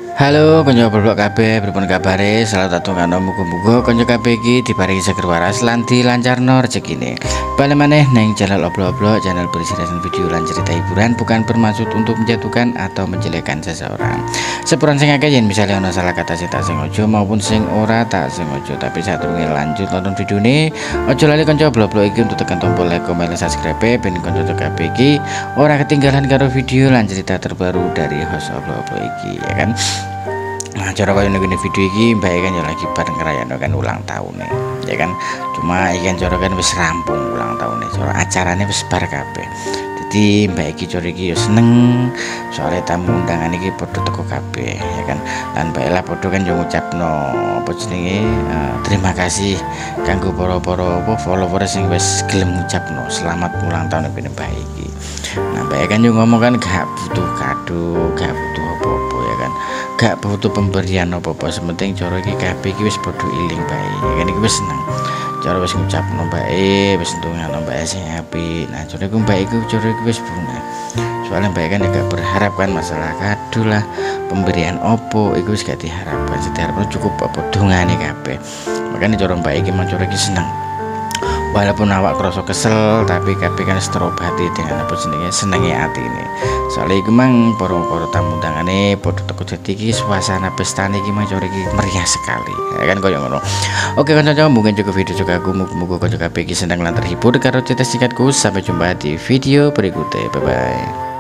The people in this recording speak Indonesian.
Halo konco blok kabeh, pripun kabare? Salam tatungano muga-muga konco kabeh iki diparingi seger waras lan dilancarno rezekine. Bali maneh neng channel oblok-oblok, channel berisi video lan cerita hiburan, bukan bermaksud untuk menjatuhkan atau menjelekkan seseorang. Sepuran sing akeh yen misale ana salah kata sing tak sengaja maupun sing ora tak sengaja, tapi sadurunge lanjut nonton videone, aja lali konco blok-blok iki untuk tekan tombol like, komen, dan subscribe ben konco kabeh iki ora ketinggalan karo video lan cerita terbaru dari host oblok-oblok iki, ya kan? Nah, cara kaya ngene video iki Mbak kan ya lagi bareng ngrayano kan ulang tahun nih, ya kan. Cuma ikan cara kan wis rampung ulang tahun nih, cara acarane wis bar kabeh. Jadi Mbak iki cara iki ya seneng soalnya tamu undangan iki padha teko kabeh, ya kan. Lan Mbak Ella padha kan yo ngucapno apa jenenge terima kasih kanggo para-para follower sing wis gelem ngucapno selamat ulang tahun ben Mbak iki. Nah, Mbak kan yo ngomong kan gak butuh kado, gak butuh apa-apa, ya kan. Gak butuh pemberian apa-apa, sementing cara iki kabeh iki wis padha iling bae. Kan iki wis seneng. Cara wis ngucapno bae, wis ndongano bae sing apik. Nah, cara iku Mbak iku cara iku wis bunga. Soalnya Mbak kan gak berharap kan masalah kado lah, pemberian opo iku wis gak diharapkan. Sediharapno cukup apa dongane kabeh. Makanya cara Mbak iki mang cara iki seneng. Walaupun awak kroso kesel, tapi kabeh kan terobati dengan apa jenenge senenge atine. Soalnya iku mang para tamu tangane padha teko dadi iki suasana pestane iki mang iki meriah sekali. Ya kan koyo ngono. Oke kanca-kanca, mungkin cukup video juga aku muga-muga kanca kabeh iki seneng lan terhibur karo cerita singkatku. Sampai jumpa di video berikutnya. Bye bye.